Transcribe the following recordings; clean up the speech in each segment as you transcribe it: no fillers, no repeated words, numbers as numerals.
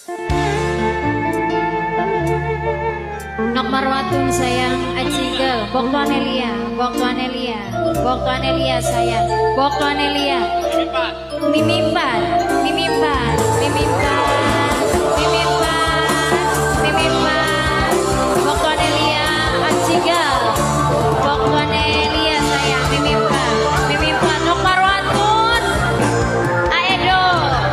Nok Marwatun sayang Acingel, Bok Tuanelia, Bok Tuanelia, Bok Tuanelia sayang, Bok Tuanelia, Mimimpan, Mimimpan, Mimimpan, Mimimpan, Mimimpan, Bok Tuanelia, Acingel, Bok Tuanelia sayang, Mimimpan, Mimimpan, Nok Marwatun, Aedo.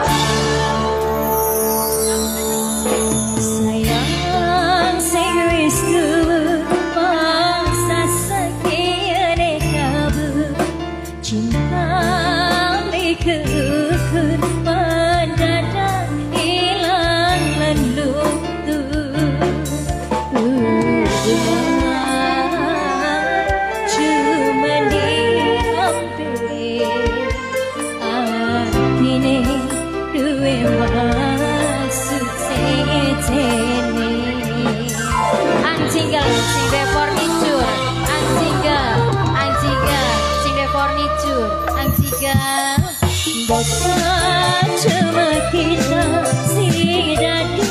Bosan cuma kita sida di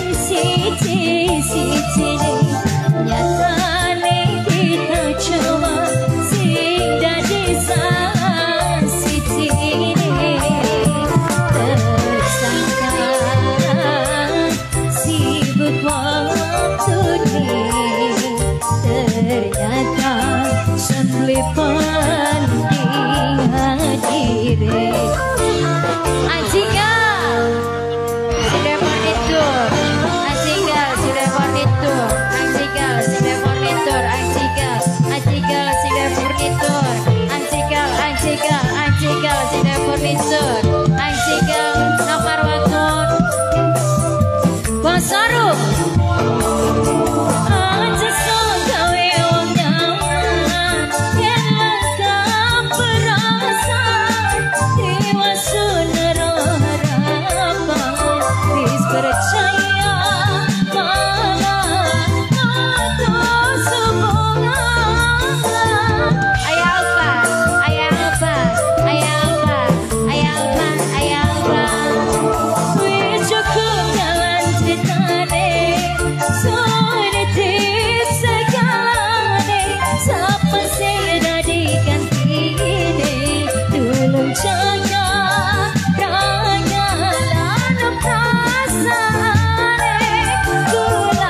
sisi nyata kita cuma sida di sisi tersangka sibuk waktu ini ternyata selipan di hadirin. Nok Marwatun, Bosaru. Aja sok gawe wong nyaman, yen langkah perasaan, dewasa naruh harapan, wis percaya malah putus hubungan. Ayah apa? Ayah apa? Ayah apa? Ayah apa? Ayah apa? Wis cukup jalan ceritane, sudah tip segalane, siapa sing dadi gantine, tulung jaga rangalan perasaane, kula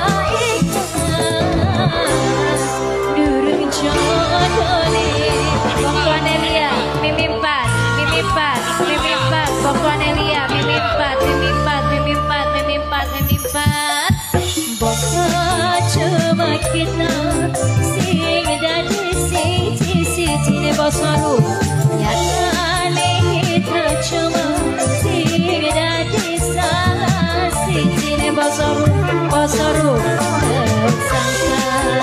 ikhlas durung jodone. Bok Tuanelia, Mimimpan, Mimimpan, Mimimpan, Bok Tuanelia, Mimimpan, Mimimpan, Mimimpan, Mimimpan, Mimimpan. Bosan cuma kita sing dadi siji Bosaru, nyatane kita cuma sing dadi salah siji Bosaru, Bosaru tersangka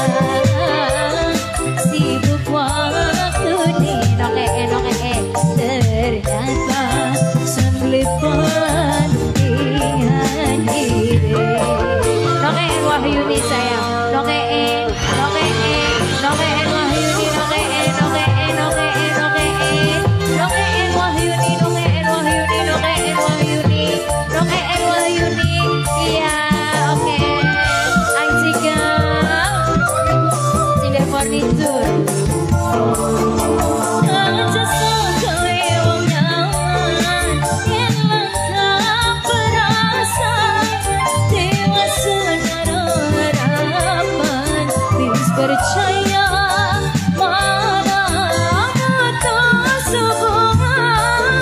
sibuk waktu di noke ternyata selipan di hadirin. Noke Wahyuni sayang, noke Wahyuni, noke Wahyuni, noke Wahyuni, noke Wahyuni, iya oke. Anjika Cinder Furniture. Aja sok gawe wong nyaman, yen langkah perasaan, dewasa naruh harapan, wis percaya malah putus hubungan.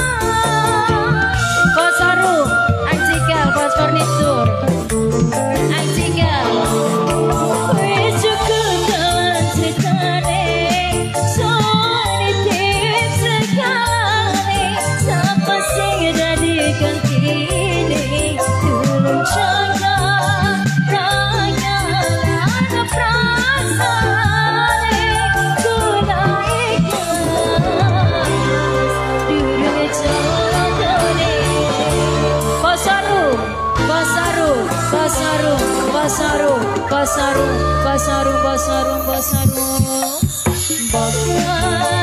Bosaru, Anjikal, Bos Furniture, Anjikal. Wis cukup jalan ceritane, sudah tip segalane, siapa sing dadi gantine, tulung jaga rangalan perasaane, kula ikhlas durung jodone. Bosaru, Bosaru, Bosaru, Bosaru, Bosaru, Bosaru, Bosaru, Bosaru, Bosaru.